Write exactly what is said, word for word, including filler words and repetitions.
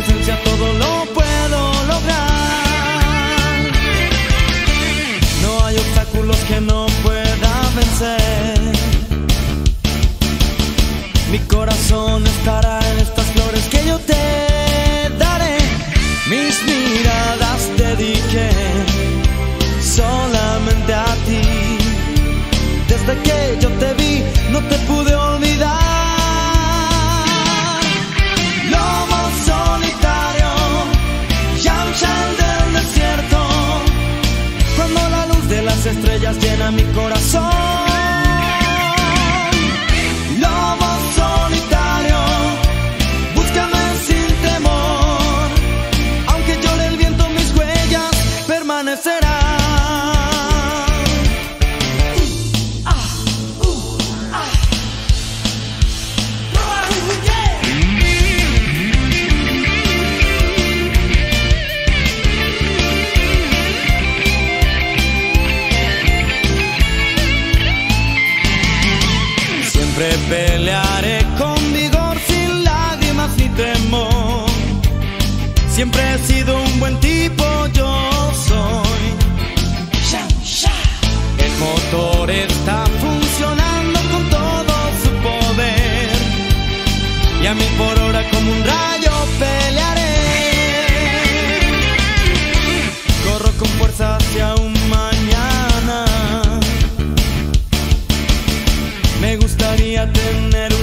presencia todo lo puedo lograr. No hay obstáculos que no pueda vencer. Mi corazón estará en estas flores que yo te daré. Mis miradas dediqué solamente a ti. Desde que yo te vi no te pude olvidar. Lobo solitario, Yamshal del desierto, cuando la luz de las estrellas llena mi corazón. Lobo solitario, búscame sin temor, aunque llore el viento mis huellas permanecerán. Pelearé con vigor, sin lágrimas ni temor. Siempre he sido un buen tipo, yo soy. El motor está funcionando con todo su poder, y a mil por hora como un rayo pelearé. Corro con fuerza hacia un mañana. Me gustaría tener